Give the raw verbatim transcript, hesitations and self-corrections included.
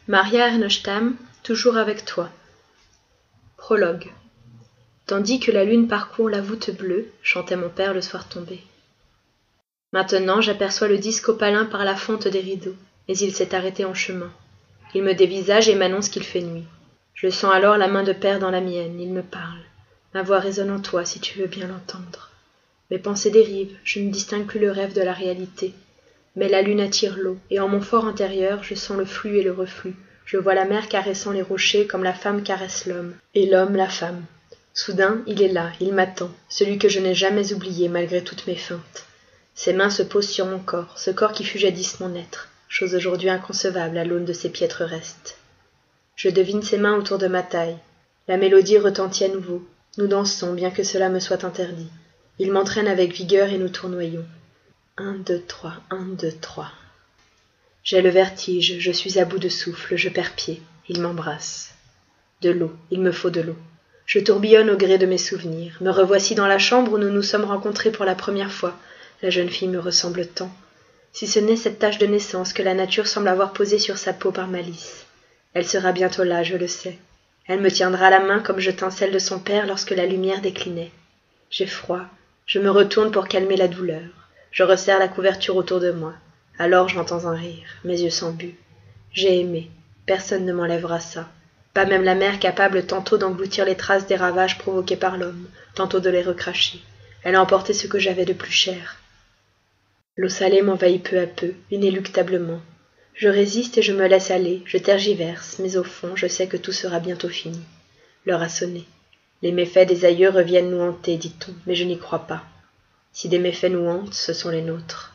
Maria Ernestam, toujours avec toi. Prologue. Tandis que la lune parcourt la voûte bleue, chantait mon père le soir tombé. Maintenant j'aperçois le disque opalin par la fente des rideaux, mais il s'est arrêté en chemin. Il me dévisage et m'annonce qu'il fait nuit. Je sens alors la main de père dans la mienne, il me parle. Ma voix résonne en toi si tu veux bien l'entendre. Mes pensées dérivent, je ne distingue plus le rêve de la réalité. Mais la lune attire l'eau, et en mon fort intérieur, je sens le flux et le reflux. Je vois la mer caressant les rochers comme la femme caresse l'homme, et l'homme la femme. Soudain, il est là, il m'attend, celui que je n'ai jamais oublié malgré toutes mes feintes. Ses mains se posent sur mon corps, ce corps qui fut jadis mon être, chose aujourd'hui inconcevable à l'aune de ses piètres restes. Je devine ses mains autour de ma taille. La mélodie retentit à nouveau. Nous dansons, bien que cela me soit interdit. Il m'entraîne avec vigueur et nous tournoyons. Un, deux, trois, un, deux, trois. J'ai le vertige, je suis à bout de souffle, je perds pied. Il m'embrasse. De l'eau, il me faut de l'eau. Je tourbillonne au gré de mes souvenirs. Me revoici dans la chambre où nous nous sommes rencontrés pour la première fois. La jeune fille me ressemble tant. Si ce n'est cette tache de naissance que la nature semble avoir posée sur sa peau par malice. Elle sera bientôt là, je le sais. Elle me tiendra la main comme je tins celle de son père lorsque la lumière déclinait. J'ai froid. Je me retourne pour calmer la douleur. Je resserre la couverture autour de moi. Alors j'entends un rire, mes yeux s'embuent. J'ai aimé. Personne ne m'enlèvera ça. Pas même la mer capable tantôt d'engloutir les traces des ravages provoqués par l'homme, tantôt de les recracher. Elle a emporté ce que j'avais de plus cher. L'eau salée m'envahit peu à peu, inéluctablement. Je résiste et je me laisse aller, je tergiverse, mais au fond, je sais que tout sera bientôt fini. L'heure a sonné. Les méfaits des aïeux reviennent nous hanter, dit-on, mais je n'y crois pas. Si des méfaits nous hantent, ce sont les nôtres.